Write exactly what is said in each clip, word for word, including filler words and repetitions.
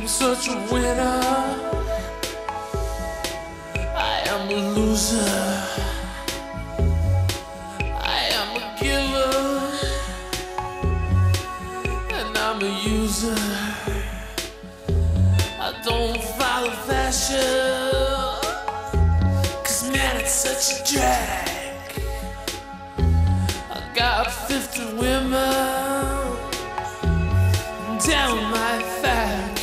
I'm such a winner. I am a loser. I am a giver. And I'm a user. I don't follow fashion. Cause man, it's such a drag. I got fifty women down my back.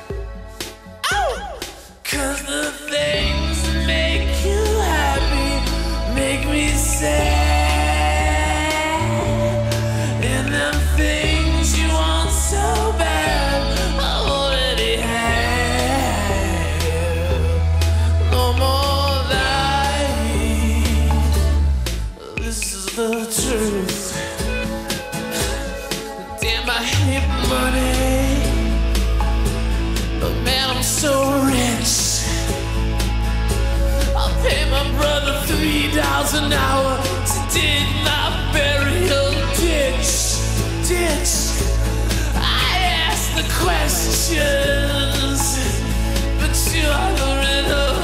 Cause the things that make you happy make me sad. And them things you want so bad I already have. No more lies. This is the truth. Damn, I hate money. But man, I'm so rich. I'll pay my brother three dollars an hour to dig my burial ditch. Ditch. I ask the questions, but you are the riddle.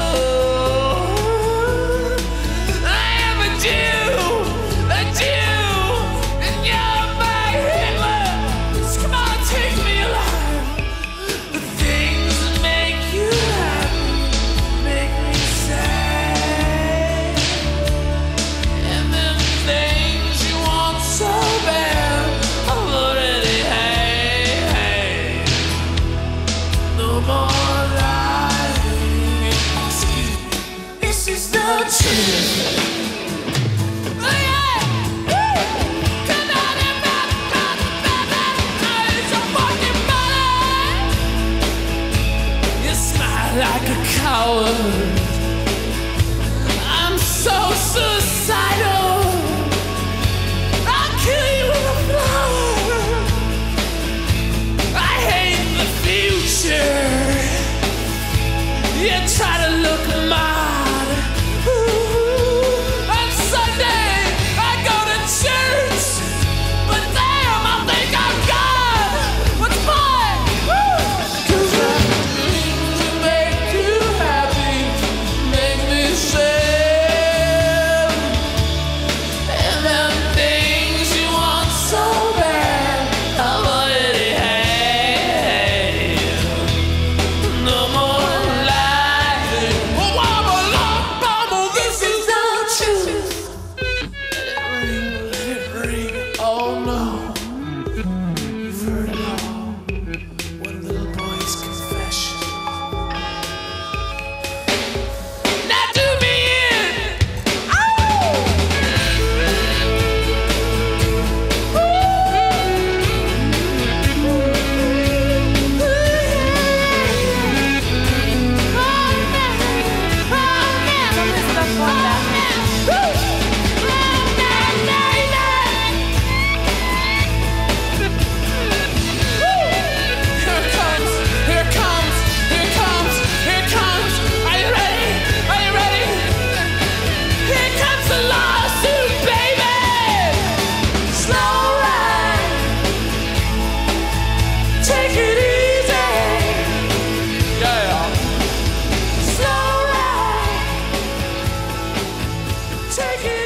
I am a Jew, a Jew, and you're my Hitler. So come on, take me alive. The things that make you happy make me sad. And them things you want so bad I've already had. No more lying. This is the truth. Oh yeah! Woo! Come on and back, back, back, back. It's a fucking body. You smile like a coward. I'm so suicidal. I'll kill you with a flower. I hate the future. You try to look mad. Ooh, on Sunday I go to church, but damn, I think I'm God. What's mine? Woo! 'Cause the things that make you happy make me sad. And them things you want so bad I've already had. No more lying. Oh, I'm a love bomb. This is the truth. Let it ring, let it ring. Oh no, you've heard it all. One little boy's confession. Now do me in. Here comes, here comes, here comes, here comes. Are you ready? Are you ready? Here comes the lawsuit, baby. Slow ride. Take it easy. Yeah. Slow ride. Take it